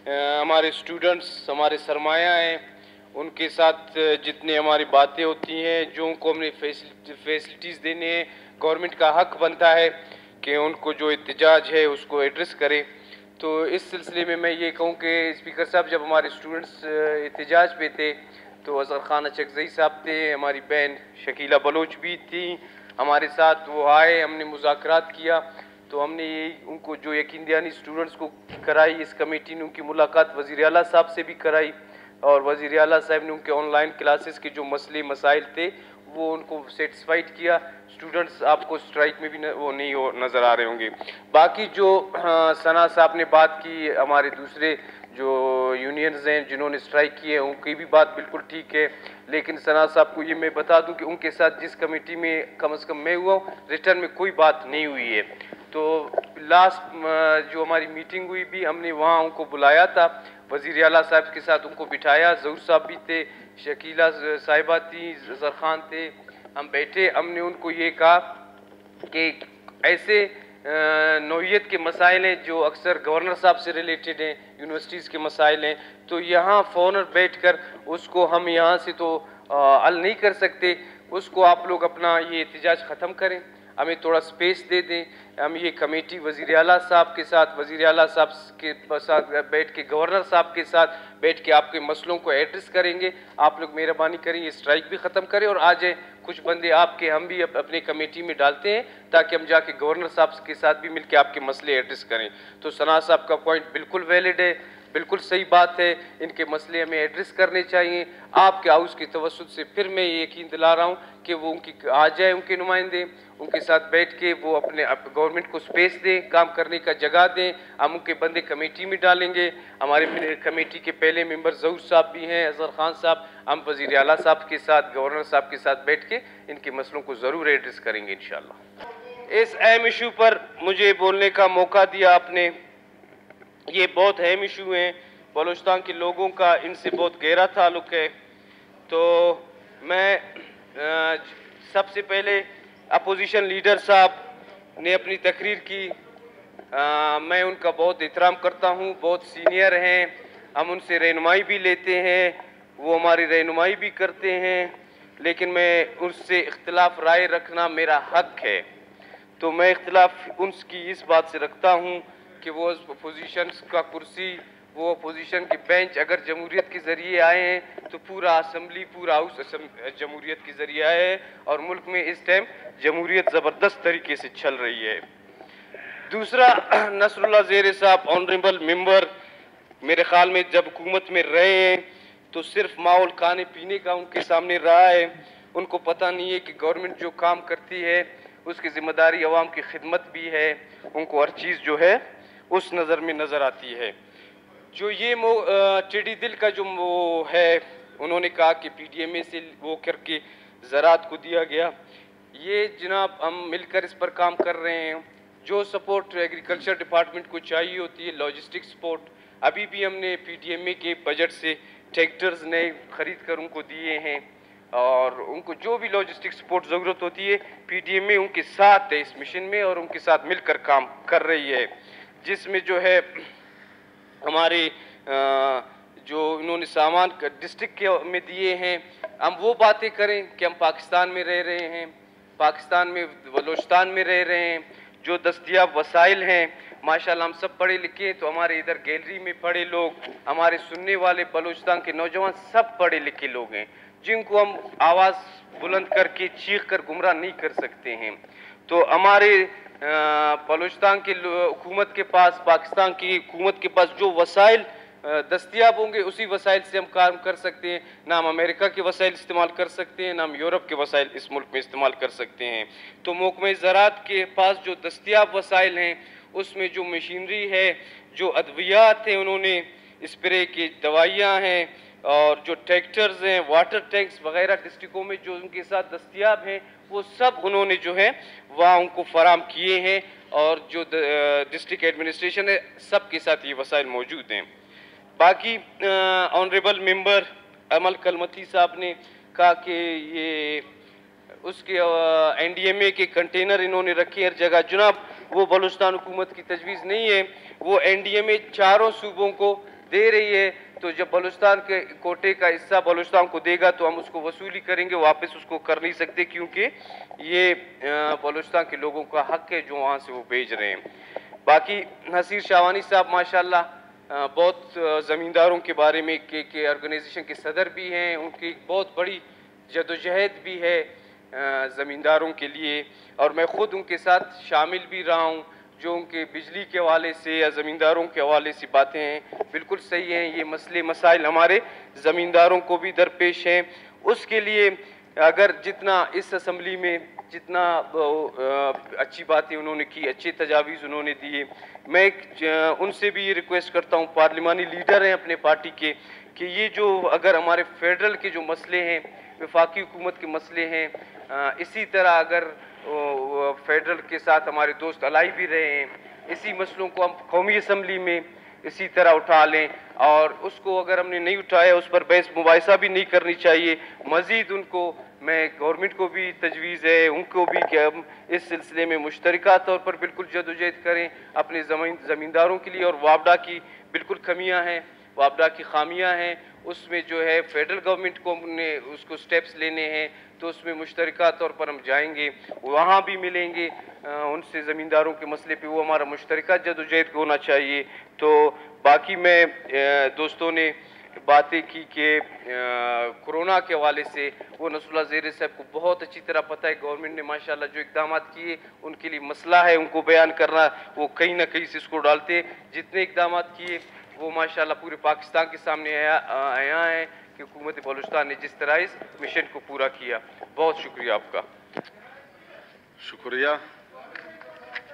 हमारे स्टूडेंट्स हमारे सरमाया हैं, उनके साथ जितनी हमारी बातें होती हैं, जो उनको हमने फैसिलिटीज़ देने हैं, गवर्नमेंट का हक बनता है कि उनको जो एहतजाज है उसको एड्रेस करें। तो इस सिलसिले में मैं ये कहूँ कि स्पीकर साहब जब हमारे स्टूडेंट्स एहतजाज पे थे तो अज़हर खान अचकज़ई साहब थे, हमारी बहन शकीला बलोच भी थी हमारे साथ, वो आए, हमने मुज़ाकरात किया। तो हमने ये उनको जो यकीन दहानी स्टूडेंट्स को कराई, इस कमेटी ने उनकी मुलाकात वज़ीर आला साहब से भी कराई और वज़ीर आला साहब ने उनके ऑनलाइन क्लासेस के जो मसले मसाइल थे वो उनको सेटिस्फाइड किया। स्टूडेंट्स आपको स्ट्राइक में भी वो नहीं हो नज़र आ रहे होंगे। बाकी जो सना साहब ने बात की, हमारे दूसरे जो यूनियंस हैं जिन्होंने स्ट्राइक की है उनकी भी बात बिल्कुल ठीक है, लेकिन सना साहब को ये मैं बता दूं कि उनके साथ जिस कमेटी में कम से कम मैं हुआ हूँ, रिटर्न में कोई बात नहीं हुई है। तो लास्ट जो हमारी मीटिंग हुई भी, हमने वहाँ उनको बुलाया था, वज़ीर आला साहब के साथ उनको बिठाया, ज़हूर साहब भी थे, शकीला साहिबा थी, अज़हर खान थे, हम बैठे, हमने उनको ये कहा कि ऐसे नौइयत के मसाइल हैं जो अक्सर गवर्नर साहब से रिलेटेड हैं, यूनिवर्सिटीज़ के मसाइल हैं, तो यहाँ फ़ौरन बैठकर उसको हम यहाँ से तो हल नहीं कर सकते, उसको आप लोग अपना ये एहतजाज ख़त्म करें, हमें थोड़ा स्पेस दे दें। हम ये कमेटी वज़ीर आला साहब के साथ, वज़ीर आला साहब के साथ बैठ के, गवर्नर साहब के साथ बैठ के आपके मसलों को एड्रेस करेंगे। आप लोग मेहरबानी करें ये स्ट्राइक भी ख़त्म करें और आ जाए, कुछ बंदे आपके हम भी अपने कमेटी में डालते हैं ताकि हम जाके गवर्नर साहब के साथ भी मिलकर आपके मसले एड्रेस करें। तो सना साहब का पॉइंट बिल्कुल वैलिड है, बिल्कुल सही बात है, इनके मसले हमें एड्रेस करने चाहिए। आपके हाउस की तवज्जुह से फिर मैं ये यकीन दिला रहा हूँ कि वो उनकी आ जाए, उनके नुमाइंदे उनके साथ बैठ के वो अपने गवर्नमेंट को स्पेस दें, काम करने का जगह दें, हम उनके बंदे कमेटी में डालेंगे। हमारे कमेटी के पहले मेंबर ज़हूर साहब भी हैं, अज़हर खान साहब, हम वज़ीर आला साहब के साथ, गवर्नर साहब के साथ बैठ के इनके मसलों को ज़रूर एड्रेस करेंगे इंशाअल्लाह। इस अहम इशू पर मुझे बोलने का मौका दिया आपने, ये बहुत अहम इशू हैं, बलूचिस्तान के लोगों का इनसे बहुत गहरा ताल्लुक़ है। तो मैं सबसे पहले अपोजिशन लीडर साहब ने अपनी तकरीर की, मैं उनका बहुत एहतराम करता हूँ, बहुत सीनियर हैं, हम उनसे रहनुमाई भी लेते हैं, वो हमारी रहनुमाई भी करते हैं, लेकिन मैं उससे इख्तिलाफ राय रखना मेरा हक है। तो मैं इख्तिलाफ उनकी इस बात से रखता हूँ कि वो अपोजिशन का कुर्सी, वो अपोजिशन की बेंच अगर जमहूरियत के ज़रिए आए हैं तो पूरा असम्बली, पूरा हाउस जमहूरियत के ज़रिए आए हैं और मुल्क में इस टाइम जमहूरियत ज़बरदस्त तरीके से चल रही है। दूसरा, नसरुल्लाह ज़ेरे साहब ऑनरेबल मेंबर मेरे ख्याल में जब हुकूमत में रहे हैं तो सिर्फ माहौल खाने पीने का उनके सामने रहा है, उनको पता नहीं है कि गवर्नमेंट जो काम करती है उसकी ज़िम्मेदारी अवाम की खिदमत भी है, उनको हर चीज़ जो है उस नज़र में नज़र आती है। जो ये टेढ़ी दिल का जो वो है, उन्होंने कहा कि PDMA से वो करके ज़राअत को दिया गया, ये जनाब हम मिलकर इस पर काम कर रहे हैं। जो सपोर्ट एग्रीकल्चर डिपार्टमेंट को चाहिए होती है, लॉजिस्टिक सपोर्ट, अभी भी हमने PDMA के बजट से ट्रैक्टर्स नए ख़रीद कर उनको दिए हैं और उनको जो भी लॉजिस्टिक सपोर्ट ज़रूरत होती है PDMA उनके साथ है इस मिशन में और उनके साथ मिलकर काम कर रही है। जिसमें जो है हमारे जो इन्होंने सामान डिस्ट्रिक्ट में दिए हैं, हम वो बातें करें कि हम पाकिस्तान में रह रहे हैं, पाकिस्तान में बलूचिस्तान में रह रहे हैं, जो दस्तयाब वसाइल हैं माशाल्लाह हम सब पढ़े लिखे हैं। तो हमारे इधर गैलरी में पढ़े लोग, हमारे सुनने वाले बलूचिस्तान के नौजवान सब पढ़े लिखे लोग हैं जिनको हम आवाज़ बुलंद करके चीख कर गुमराह नहीं कर सकते हैं। तो हमारे बलूचिस्तान की हुकूमत के पास, पाकिस्तान की हुकूमत के पास जो वसाइल दस्तियाब होंगे उसी वसाइल से हम काम कर सकते हैं, ना हम अमेरिका के वसाइल इस्तेमाल कर सकते हैं, ना हम यूरोप के वसाइल इस मुल्क में इस्तेमाल कर सकते हैं। तो महकमा ज़राअत के पास जो दस्तियाब वसाइल हैं उसमें जो मशीनरी है, जो अद्वियात हैं, उन्होंने स्प्रे की दवाइयाँ हैं और जो ट्रैक्टर्स हैं, वाटर टैंक्स वगैरह डिस्ट्रिक्टों में जो उनके साथ दस्तियाब हैं वो सब उन्होंने जो है वहाँ उनको फराम किए हैं और जो डिस्ट्रिक्ट एडमिनिस्ट्रेशन है सब के साथ ये वसाइल मौजूद हैं। बाकी ऑनरेबल मेंबर अमल कलमती साहब ने कहा कि ये उसके NDMA के कंटेनर इन्होंने रखे हर जगह। जनाब वो बलूचिस्तान हुकूमत की तजवीज़ नहीं है, वो NDMA चारों सूबों को दे रही है, तो जब बलूचिस्तान के कोटे का हिस्सा बलूचिस्तान को देगा तो हम उसको वसूली करेंगे, वापस उसको कर नहीं सकते, क्योंकि ये बलूचिस्तान के लोगों का हक है जो वहाँ से वो भेज रहे हैं। बाकी नसीर शाहवानी साहब माशाल्लाह बहुत ज़मींदारों के बारे में के ऑर्गेनाइजेशन के सदर भी हैं, उनकी बहुत बड़ी जदोजहद भी है ज़मींदारों के लिए, और मैं ख़ुद उनके साथ शामिल भी रहा हूँ। जो उनके बिजली के हवाले से या ज़मींदारों के हवाले से बातें हैं बिल्कुल सही हैं, ये मसले मसाइल हमारे ज़मींदारों को भी दरपेश हैं। उसके लिए अगर जितना इस असम्बली में जितना अच्छी बातें उन्होंने की, अच्छे तजावीज़ उन्होंने दिए, मैं उनसे भी ये रिक्वेस्ट करता हूँ, पार्लिमानी लीडर हैं अपने पार्टी के, कि ये जो अगर हमारे फेडरल के जो मसले हैं, वफाकी हुकूमत के मसले हैं, इसी तरह अगर फेडरल के साथ हमारे दोस्त अलाई भी रहे हैं, इसी मसलों को हम कौमी असम्बली में इसी तरह उठा लें, और उसको अगर हमने नहीं उठाया उस पर बहस मुबाहिसा भी नहीं करनी चाहिए। मज़ीद उनको मैं गवर्नमेंट को भी तजवीज़ है उनको भी कि हम इस सिलसिले में मुश्तरका तौर पर बिल्कुल जदोजहद करें अपने ज़मींदारों के लिए। और वापडा की बिल्कुल कमियाँ हैं, वापडा की खामियाँ हैं, उसमें जो है फेडरल गवर्नमेंट को ने उसको स्टेप्स लेने हैं, तो उसमें मुश्तरका तौर पर हम जाएंगे, वहाँ भी मिलेंगे उनसे ज़मींदारों के मसले पे, वो हमारा मुश्तरका जदोजहद होना चाहिए। तो बाकी मैं दोस्तों ने बातें की कि कोरोना के हवाले से वो नसरुल्लाह ज़ेरे साहब को बहुत अच्छी तरह पता है, गवर्नमेंट ने माशाल्लाह जो इक़दाम किए उनके लिए मसला है, उनको बयान करना, वो कहीं ना कहीं से इसको डालते, जितने इक़दाम किए वो माशाल्लाह पूरे पाकिस्तान के सामने आया है कि हुकूमत बलूचिस्तान ने जिस तरह इस मिशन को पूरा किया। बहुत शुक्रिया आपका। शुक्रिया।